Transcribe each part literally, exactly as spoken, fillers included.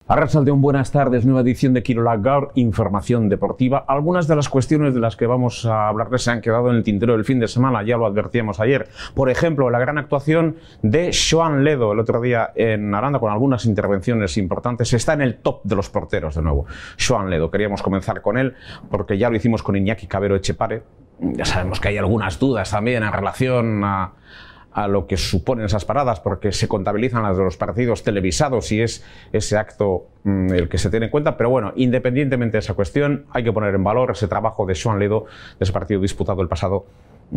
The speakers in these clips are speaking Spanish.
Arratsaldeon, buenas tardes, nueva edición de Kirola Gaur, información deportiva. Algunas de las cuestiones de las que vamos a hablar se han quedado en el tintero del fin de semana, ya lo advertíamos ayer. Por ejemplo, la gran actuación de Xoan Ledo el otro día en Aranda, con algunas intervenciones importantes. Está en el top de los porteros de nuevo. Xoan Ledo, queríamos comenzar con él, porque ya lo hicimos con Iñaki Cabero Etxepare. Ya sabemos que hay algunas dudas también en relación a... a lo que suponen esas paradas, porque se contabilizan las de los partidos televisados y es ese acto mmm, el que se tiene en cuenta. Pero bueno, independientemente de esa cuestión, hay que poner en valor ese trabajo de Xoan Ledo, de ese partido disputado el pasado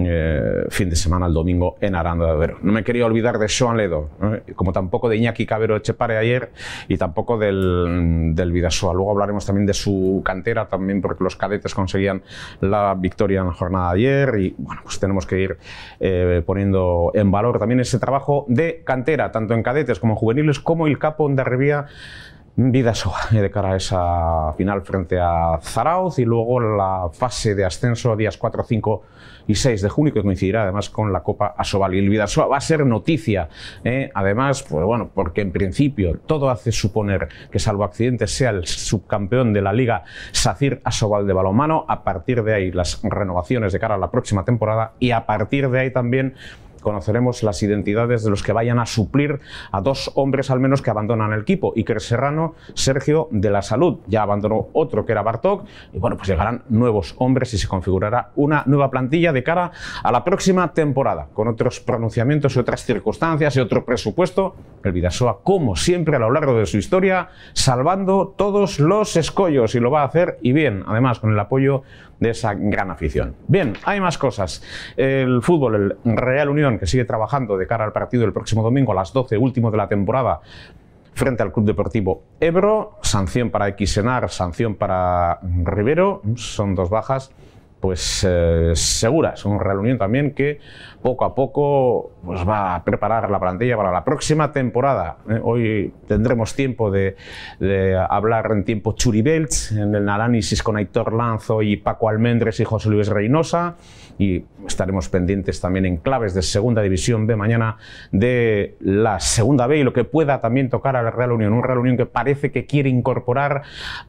eh, fin de semana, el domingo, en Aranda de Duero. No me quería olvidar de Xoan Ledo, ¿eh? Como tampoco de Iñaki Cabero Etxepare ayer y tampoco del, del Bidasoa. Luego hablaremos también de su cantera, también porque los cadetes conseguían la victoria en la jornada de ayer y bueno, pues tenemos que ir eh, poniendo en valor también ese trabajo de cantera, tanto en cadetes como en juveniles, como el capo Hondarribia Bidasoa, de cara a esa final frente a Zarauz y luego la fase de ascenso días cuatro, cinco y seis de junio, que coincidirá además con la Copa Asobal. Y el Bidasoa va a ser noticia, ¿eh? Además, pues bueno, porque en principio todo hace suponer que, salvo accidentes, sea el subcampeón de la Liga Sacir Asobal de balonmano. A partir de ahí las renovaciones de cara a la próxima temporada y a partir de ahí también conoceremos las identidades de los que vayan a suplir a dos hombres al menos que abandonan el equipo. Iker Serrano, Sergio de la Salud, ya abandonó otro que era Bartók, y bueno, pues llegarán nuevos hombres y se configurará una nueva plantilla de cara a la próxima temporada, con otros pronunciamientos y otras circunstancias y otro presupuesto. El Bidasoa, como siempre a lo largo de su historia, salvando todos los escollos, y lo va a hacer y bien, además con el apoyo de esa gran afición. Bien, hay más cosas. El fútbol, el Real Unión, que sigue trabajando de cara al partido del próximo domingo a las doce, último de la temporada, frente al Club Deportivo Ebro. Sanción para Xenar, sanción para Rivero. Son dos bajas pues eh, seguras. Un Real Unión también que poco a poco pues, va a preparar la plantilla para la próxima temporada. Eh, hoy tendremos tiempo de, de hablar en tiempo Churibelts, en el análisis con Aitor Lanzo y Paco Almendres y José Luis Reynosa, y estaremos pendientes también en claves de Segunda División B mañana de la Segunda B y lo que pueda también tocar al Real Unión. Un Real Unión que parece que quiere incorporar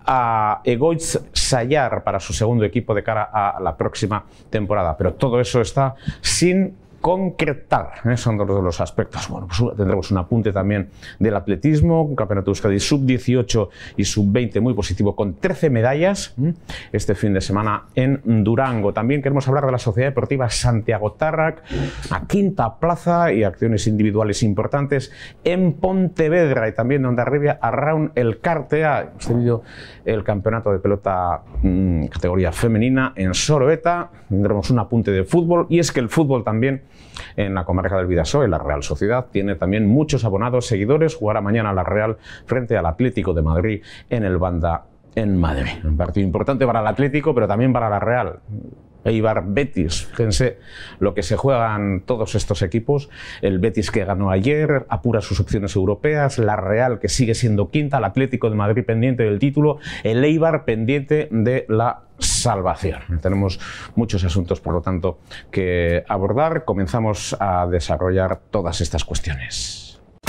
a Egoitz Sayar para su segundo equipo de cara a la próxima temporada, pero todo eso está sin concretar, ¿eh? Son dos de los aspectos. Bueno, pues tendremos un apunte también del atletismo, un campeonato de Euskadi sub dieciocho y sub veinte muy positivo, con trece medallas ¿eh? este fin de semana en Durango. También queremos hablar de la Sociedad Deportiva Santiago Tarrac, a quinta plaza y acciones individuales importantes en Pontevedra, y también de Hondarribia Arraun Elkartea. Hemos tenido el campeonato de pelota mmm, categoría femenina en Soroeta. Tendremos un apunte de fútbol, y es que el fútbol también en la comarca del Bidasoa y la Real Sociedad tiene también muchos abonados, seguidores. Jugará mañana la Real frente al Atlético de Madrid en el Banda en Madrid. Un partido importante para el Atlético, pero también para la Real. Eibar Betis, fíjense lo que se juegan todos estos equipos. El Betis, que ganó ayer, apura sus opciones europeas. La Real, que sigue siendo quinta. El Atlético de Madrid pendiente del título. El Eibar pendiente de la salvación. Tenemos muchos asuntos, por lo tanto, que abordar. Comenzamos a desarrollar todas estas cuestiones.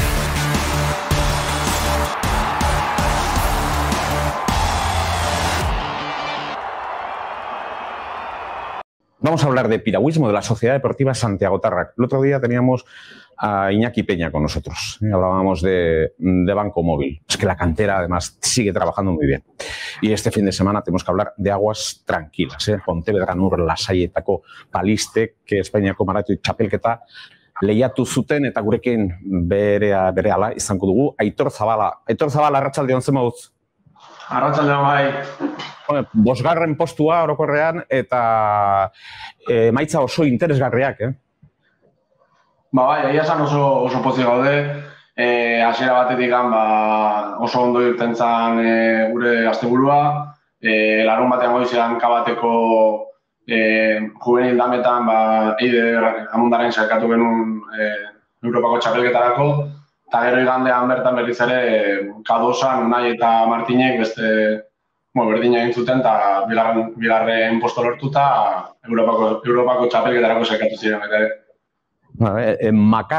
Vamos a hablar de piragüismo, de la Sociedad Deportiva Santiago Tarrac. El otro día teníamos a Iñaki Peña con nosotros. ¿eh? Hablábamos de, de Banco Móvil. Es que la cantera, además, sigue trabajando muy bien. Y este fin de semana tenemos que hablar de aguas tranquilas. ¿eh? Pontevedra nur lasaietako paliste, que Espainiako maratu txapelketa lehiatu zuten, eta gurekin berea, berehala izango dugu. Aitor Zabala. Aitor Zabala, arratsaldeon, zer moduz? Arratsaldeon, bai. Bosgarren postua orokorrean eta emaitza e, oso interesgarriak, eh? Ba, bai, egia esan oso, oso pozik gaude. E, hasiera batetik ba, oso ondo irten zen e, gure asteburua. E, larun batean goizean kabateko e, juvenil dametan ba, Eider Amundaren sailkatu genuen e, Europako txapelketarako. Eta gero igandean bertan berriz ere Kadosan, Unai eta Martinek beste bueno, berdina egin zuten eta bigarren, bigarren posto lortu eta Europako, Europako txapelketarako sailkatu ziren. Bueno, en Makala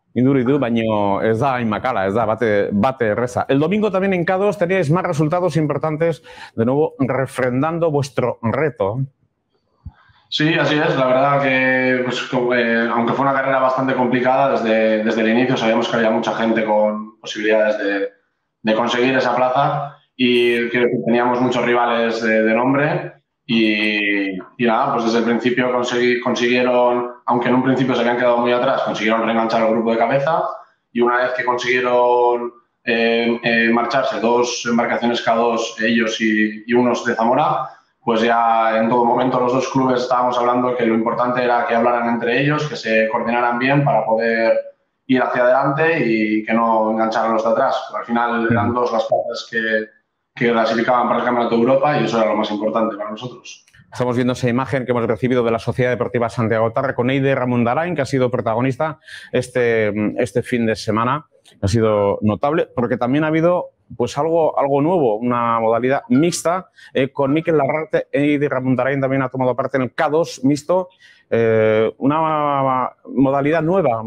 Induridu, baino ez da hain makala, ez da bate, bate erreza. El domingo también en K dos teníais más resultados importantes, de nuevo refrendando vuestro reto. Sí, así es. La verdad que, pues, eh, aunque fue una carrera bastante complicada, desde, desde el inicio sabíamos que había mucha gente con posibilidades de, de conseguir esa plaza y que teníamos muchos rivales de, de nombre. Y, y nada, pues desde el principio consegui, consiguieron, aunque en un principio se habían quedado muy atrás, consiguieron reenganchar al grupo de cabeza y una vez que consiguieron eh, eh, marcharse dos embarcaciones K dos, ellos y, y unos de Zamora, pues ya en todo momento los dos clubes estábamos hablando que lo importante era que hablaran entre ellos, que se coordinaran bien para poder ir hacia adelante y que no engancharan los de atrás. Pero al final eran dos las partes que que clasificaban para el Campeonato de Europa y eso era lo más importante para nosotros. Estamos viendo esa imagen que hemos recibido de la Sociedad Deportiva Santiago Tarra con Eider Ramundarain, que ha sido protagonista este, este fin de semana. Ha sido notable porque también ha habido pues algo, algo nuevo, una modalidad mixta eh, con Mikel Larrarte. Eider Ramundarain también ha tomado parte en el K dos mixto, eh, una modalidad nueva.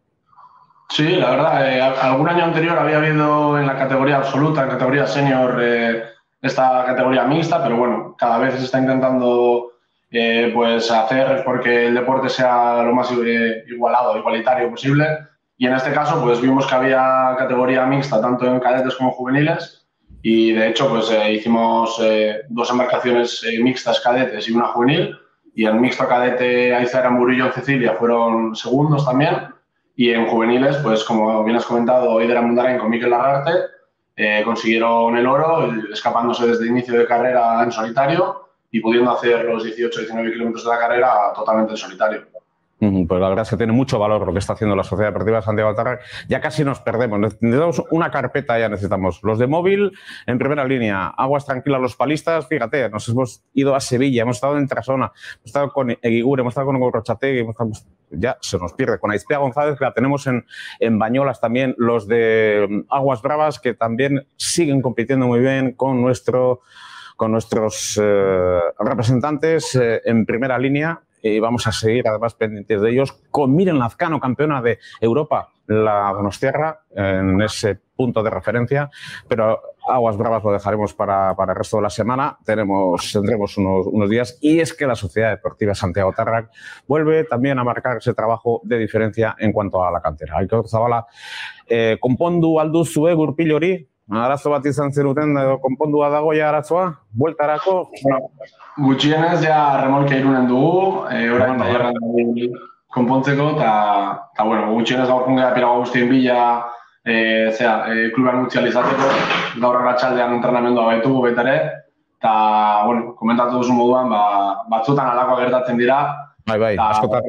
Sí, la verdad, eh, algún año anterior había habido en la categoría absoluta, en categoría senior, eh, esta categoría mixta, pero bueno, cada vez se está intentando eh, pues hacer porque el deporte sea lo más eh, igualado, igualitario posible. Y en este caso, pues vimos que había categoría mixta tanto en cadetes como juveniles y de hecho, pues eh, hicimos eh, dos embarcaciones eh, mixtas cadetes y una juvenil. Y en mixto cadete Aizaera Murillo y Cecilia fueron segundos también. Y en juveniles, pues como bien has comentado, Eider Ramundarain con Mikel Larrarte eh, consiguieron el oro, escapándose desde el inicio de carrera en solitario y pudiendo hacer los dieciocho diecinueve kilómetros de la carrera totalmente en solitario. Pues la verdad es que tiene mucho valor lo que está haciendo la Sociedad Deportiva Santiago Tarra. Ya casi nos perdemos. Necesitamos una carpeta, ya necesitamos. Los de móvil en primera línea. Aguas tranquilas los palistas. Fíjate, nos hemos ido a Sevilla, hemos estado en Trasona, hemos estado con Eguigure, hemos estado con Gorrochategui, hemos estado... ya se nos pierde. Con Aizpea González, que la tenemos en, en Bañolas también. Los de Aguas Bravas, que también siguen compitiendo muy bien con, nuestro, con nuestros eh, representantes eh, en primera línea. Y vamos a seguir además pendientes de ellos con Miren Lazcano, campeona de Europa, la donostiarra, en ese punto de referencia, pero Aguas Bravas lo dejaremos para, para el resto de la semana. Tenemos, tendremos unos, unos días y es que la Sociedad Deportiva Santiago Tarra vuelve también a marcar ese trabajo de diferencia en cuanto a la cantera. Aitor Zabala, eh, konpondu alduzue gurpil hori? Arazo bat izan zenuten edo konpondua dago ja arazoa? Bueltarako? Bueno, gutxienez ja remolka irunen dugu, e, orain tailerran dugu konpontzeko, eta bueno, gutxienez gaur jungea pirago guztien bila e, zera, e, kluban utzi alizateko, gaur arratsaldean entrenamendua baitugu baita ere, eta, bueno, komentatu duzu moduan, ba, batzutan alakoa gertatzen dira. Bai, bai, askotan.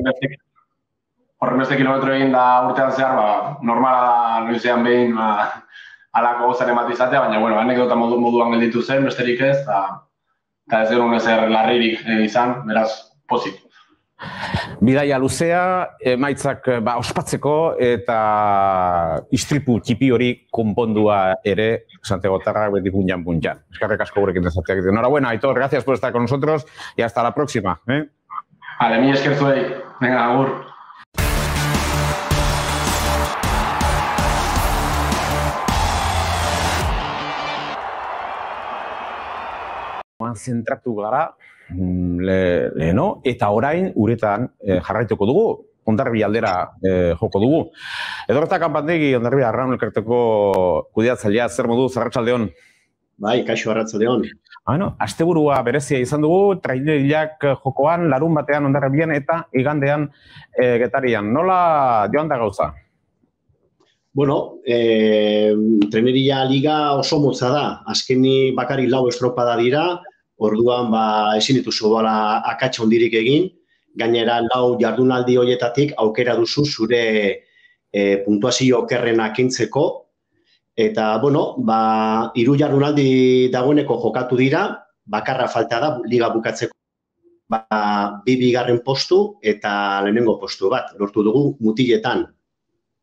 Horren beste kilometro egin da urtean zehar, ba, normala da noizean behin, ba, alako gozaren bat izatea, baina, bueno, anekdota modu, moduan gelditu zen, besterik ez, eta ez genuen ezer larririk izan, beraz, pozik. Bidaia luzea, emaitzak ba, ospatzeko eta istripu txipi hori konpondua ere Santiago Tarra beti punjan punjan. Eskerrik asko gurekin dezateak. Enhorabuena, Aitor, gracias por estar con nosotros y hasta la próxima. ¿eh? Vale, mi esker zuei. Venga, agur. Zentratu gara, le, leheno, eta orain uretan eh, jarraituko dugu, Hondarribia aldera eh, joko dugu. Edorta Kanpandegi, Hondarribia Arraun elkarteko kudeatzailea, zer modu, arratsaldeon? Bai, kaixo, arratsaldeon. Bueno, asteburua berezia izan dugu, traileriak jokoan, larun batean Hondarribian eta igandean eh, Getarian. Nola joan da gauza? Bueno, eh, Treneria Liga oso motza da. Azkeni bakari lau estropada dira, orduan ba, ezin dituzu bala akatsa hondirik egin. Gainera lau jardunaldi horietatik aukera duzu zure eh, puntuazio okerrena kentzeko. Eta, bueno, ba, hiru jardunaldi dagoeneko jokatu dira, bakarra falta da liga bukatzeko. Ba, bi bigarren postu eta lehenengo postu bat, lortu dugu mutiletan.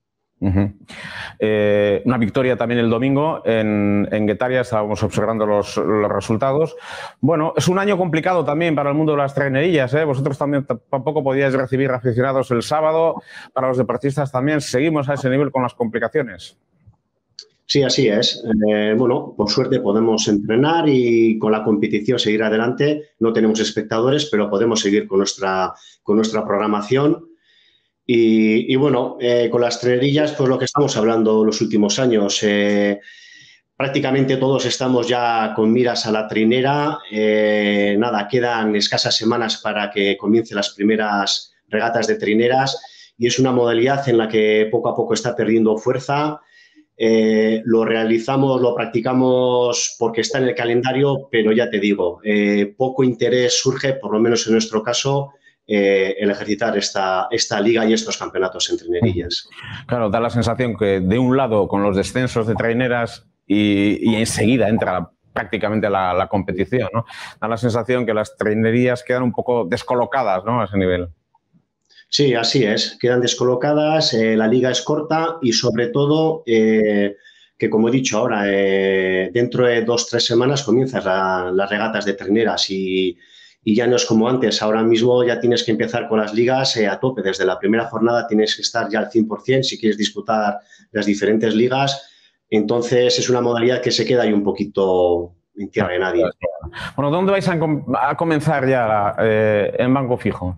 Uh-huh. eh, una victoria también el domingo en, en Guetaria, estábamos observando los, los resultados. Bueno, es un año complicado también para el mundo de las trainerillas, ¿eh? Vosotros también tampoco podíais recibir aficionados el sábado, para los deportistas también. ¿Seguimos a ese nivel con las complicaciones? Sí, así es. Eh, bueno, por suerte podemos entrenar y con la competición seguir adelante. No tenemos espectadores, pero podemos seguir con nuestra, con nuestra programación. Y, y bueno, eh, con las trainerillas, pues lo que estamos hablando los últimos años, eh, prácticamente todos estamos ya con miras a la trainera. Eh, nada, quedan escasas semanas para que comiencen las primeras regatas de traineras y es una modalidad en la que poco a poco está perdiendo fuerza. Eh, lo realizamos, lo practicamos porque está en el calendario, pero ya te digo, eh, poco interés surge, por lo menos en nuestro caso, eh, el ejercitar esta, esta liga y estos campeonatos en trainerillas. Claro, da la sensación que de un lado con los descensos de traineras y, y enseguida entra prácticamente la, la competición, ¿no? Da la sensación que las trainerías quedan un poco descolocadas, ¿no? A ese nivel. Sí, así es. Quedan descolocadas, eh, la liga es corta y sobre todo eh, que, como he dicho ahora, eh, dentro de dos o tres semanas comienzan la, las regatas de traineras y, y ya no es como antes. Ahora mismo ya tienes que empezar con las ligas eh, a tope. Desde la primera jornada tienes que estar ya al cien por cien si quieres disputar las diferentes ligas. Entonces es una modalidad que se queda ahí un poquito en tierra de nadie. Bueno, ¿dónde vais a, com a comenzar ya eh, en Banco Fijo?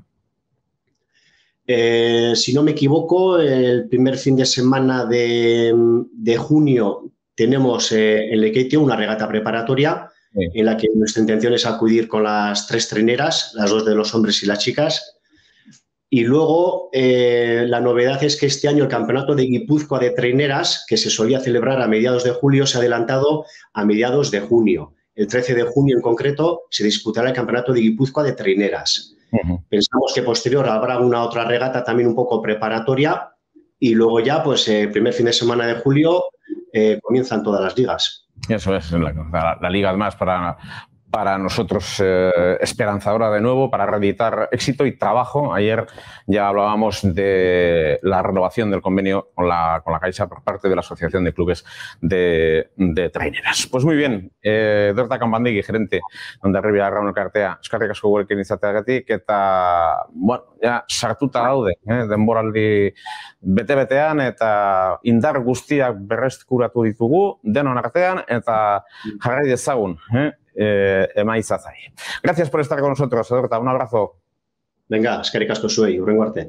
Eh, si no me equivoco, el primer fin de semana de, de junio tenemos eh, en Lekeitio una regata preparatoria sí. en la que nuestra intención es acudir con las tres traineras, las dos de los hombres y las chicas. Y luego eh, la novedad es que este año el campeonato de Guipúzcoa de traineras, que se solía celebrar a mediados de julio, se ha adelantado a mediados de junio. El trece de junio en concreto se disputará el campeonato de Guipúzcoa de traineras. Uh-huh. Pensamos que posterior habrá una otra regata también un poco preparatoria y luego ya, pues, el eh, primer fin de semana de julio eh, comienzan todas las ligas. Eso es, la, la, la liga además para, para nosotros eh, esperanzadora de nuevo, para reeditar éxito y trabajo. Ayer ya hablábamos de la renovación del convenio con la, con la Caixa por parte de la Asociación de Clubes de, de Traineras. Pues muy bien, eh, Dorta Kanpandegi, gerente donde arriba Raúl Elkartea, eskarrik asko gurekin izateagatik eta, bueno, ja, sartuta daude, eh, denboraldi bete-betean eta indar guztiak berreskuratu ditugu denon artean eta jarrai dezagun, eh? Eh, emaitzatzai. Gracias por estar con nosotros, Dorta. Un abrazo. Venga, eskerrik asko zuei, hurrengo arte.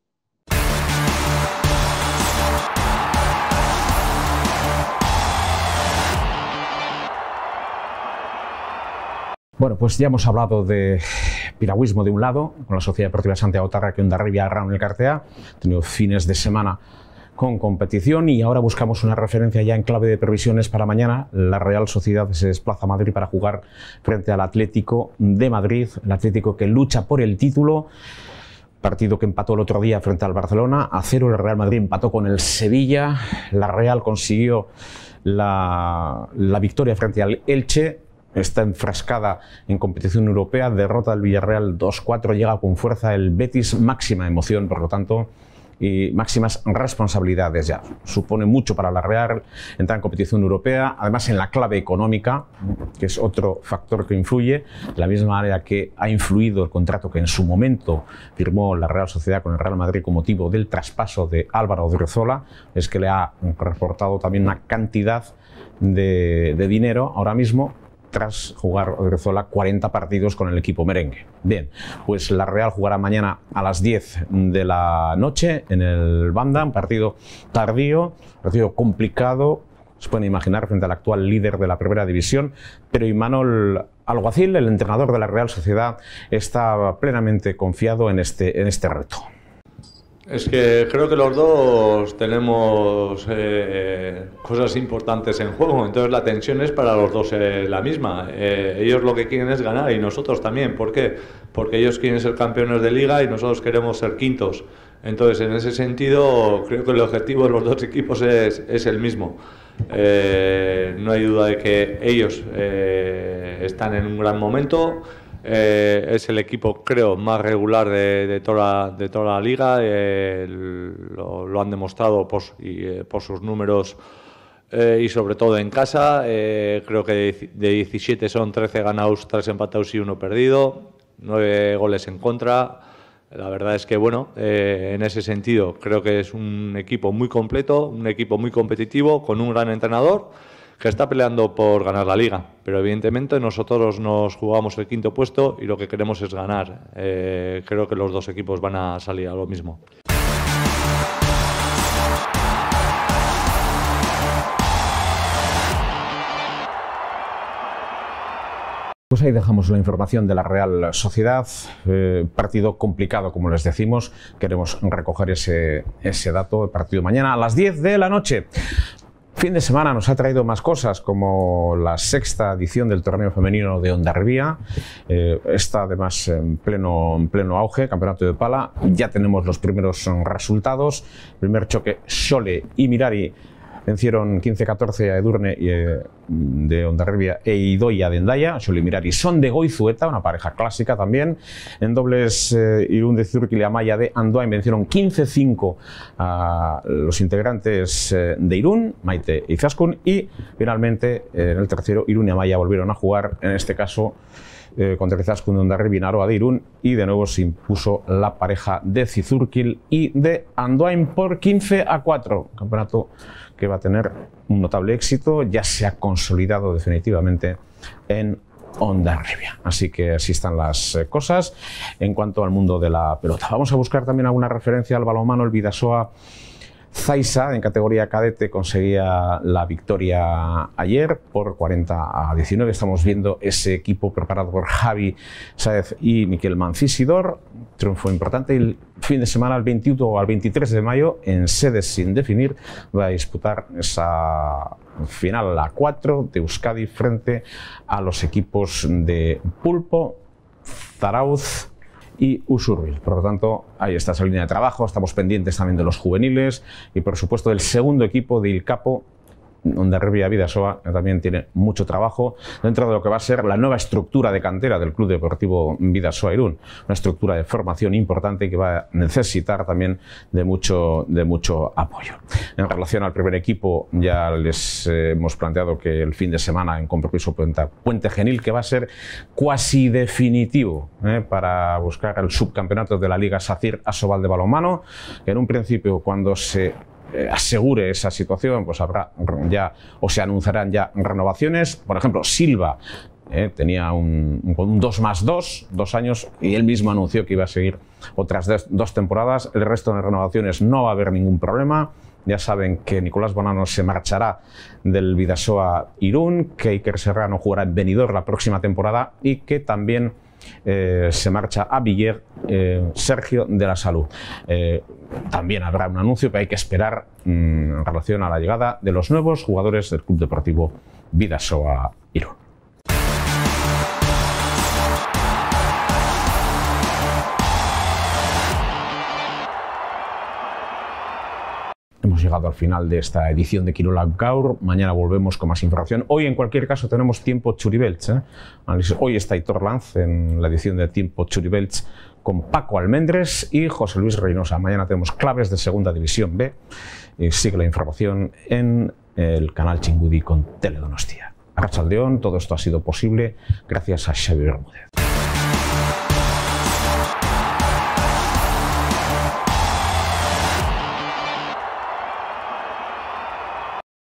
Bueno, pues ya hemos hablado de piragüismo de un lado, con la Sociedad Deportiva Santiago Tarra, que Hondarribia Raúl Elkartea, ha tenido fines de semana con competición y ahora buscamos una referencia ya en clave de previsiones para mañana. La Real Sociedad se desplaza a Madrid para jugar frente al Atlético de Madrid, el Atlético que lucha por el título, partido que empató el otro día frente al Barcelona a cero. El Real Madrid empató con el Sevilla, la Real consiguió la, la victoria frente al Elche, está enfrascada en competición europea, derrota del Villarreal dos cuatro, llega con fuerza el Betis, máxima emoción, por lo tanto, y máximas responsabilidades ya. Supone mucho para la Real entrar en competición europea, además en la clave económica, que es otro factor que influye, de la misma manera que ha influido el contrato que en su momento firmó la Real Sociedad con el Real Madrid con motivo del traspaso de Álvaro Odriozola, es que le ha reportado también una cantidad de, de dinero ahora mismo, tras jugar Odriozola cuarenta partidos con el equipo merengue. Bien, pues la Real jugará mañana a las diez de la noche en el Banda, un partido tardío, un partido complicado, se pueden imaginar, frente al actual líder de la primera división, pero Imanol Alguacil, el entrenador de la Real Sociedad, está plenamente confiado en este, en este reto. Es que creo que los dos tenemos eh, cosas importantes en juego, entonces la tensión es para los dos eh, la misma. Eh, ellos lo que quieren es ganar y nosotros también. ¿Por qué? Porque ellos quieren ser campeones de liga y nosotros queremos ser quintos. Entonces, en ese sentido, creo que el objetivo de los dos equipos es, es el mismo. Eh, no hay duda de que ellos eh, están en un gran momento. Eh, es el equipo, creo, más regular de, de, toda, de toda la liga. Eh, lo, lo han demostrado por, y, eh, por sus números eh, y sobre todo en casa. Eh, creo que de, de diecisiete son trece ganados, tres empatados y uno perdido. nueve goles en contra. La verdad es que, bueno, eh, en ese sentido creo que es un equipo muy completo, un equipo muy competitivo, con un gran entrenador que está peleando por ganar la liga, pero evidentemente nosotros nos jugamos el quinto puesto y lo que queremos es ganar. Eh, creo que los dos equipos van a salir a lo mismo. Pues ahí dejamos la información de la Real Sociedad, eh, partido complicado como les decimos, queremos recoger ese, ese dato, el partido mañana a las diez de la noche. Fin de semana nos ha traído más cosas, como la sexta edición del torneo femenino de Hondarribia. Eh, está además en pleno, en pleno auge, campeonato de pala. Ya tenemos los primeros resultados. Primer choque, Xole y Mirari vencieron quince a catorce a Edurne eh, de Hondarribia e Idoia de Endaya. Xole y Mirari son de Goizueta, una pareja clásica también. En dobles, eh, Irún de Zurkil y Amaya de Andoain vencieron quince a cinco a los integrantes eh, de Irún, Maite y Izaskun. Y finalmente, eh, en el tercero, Irún y Amaya volvieron a jugar, en este caso eh, contra Izaskun de Hondarribia y Naroa de Irún. Y de nuevo se impuso la pareja de Zizurkil y de Andoain por quince a cuatro. Campeonato que va a tener un notable éxito, ya se ha consolidado definitivamente en Hondarribia. Así que así están las eh, cosas en cuanto al mundo de la pelota. Vamos a buscar también alguna referencia al balonmano. El Bidasoa Zaisa en categoría cadete conseguía la victoria ayer por cuarenta a diecinueve. Estamos viendo ese equipo preparado por Javi Sáez y Miquel Mancisidor. Triunfo importante. El fin de semana, el veintiuno al veintitrés de mayo, en sedes sin definir, va a disputar esa final a cuatro de Euskadi frente a los equipos de Pulpo, Zarauz y Usurbil. Por lo tanto, ahí está esa línea de trabajo. Estamos pendientes también de los juveniles y, por supuesto, del segundo equipo de Ilcapo, Hondarribia Bidasoa, que también tiene mucho trabajo dentro de lo que va a ser la nueva estructura de cantera del Club Deportivo Bidasoa Irún. Una estructura de formación importante que va a necesitar también de mucho, de mucho apoyo. En relación al primer equipo, ya les eh, hemos planteado que el fin de semana en compromiso Puente, Puente Genil, que va a ser cuasi definitivo eh, para buscar el subcampeonato de la Liga Sacir Asobal de balonmano, que en un principio, cuando se asegure esa situación, pues habrá ya o se anunciarán ya renovaciones. Por ejemplo, Silva eh, tenía un, un dos más dos, dos años, y él mismo anunció que iba a seguir otras dos, dos temporadas. El resto de renovaciones no va a haber ningún problema. Ya saben que Nicolás Bonano se marchará del Bidasoa Irún, que Iker Serrano jugará en Benidorm la próxima temporada y que también Eh, se marcha a Villar eh, Sergio de la Salud. Eh, también habrá un anuncio que hay que esperar mmm, en relación a la llegada de los nuevos jugadores del Club Deportivo Bidasoa Irún. Hemos llegado al final de esta edición de Kirolak Gaur. Mañana volvemos con más información. Hoy, en cualquier caso, tenemos Tiempo Churibeltz. ¿eh? Hoy está Aitor Lanz en la edición de Tiempo Churibeltz con Paco Almendres y José Luis Reynosa. Mañana tenemos claves de Segunda División B. Y sigue la información en el canal Chingudi con Teledonostia. Arratsaldeon, todo esto ha sido posible gracias a Xavi Bermúdez.